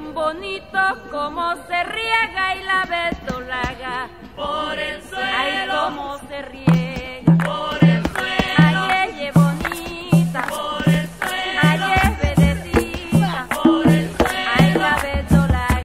son bonitos como se riega y la verdolaga.